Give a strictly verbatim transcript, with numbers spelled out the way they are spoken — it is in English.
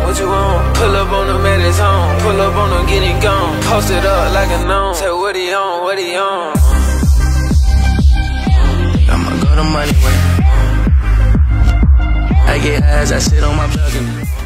what you want? Pull up on him at his home. Pull up on him, get it gone. Post it up like a gnome. Say what he on, what he on. I'ma go the money way. I get high as I sit on my balcony.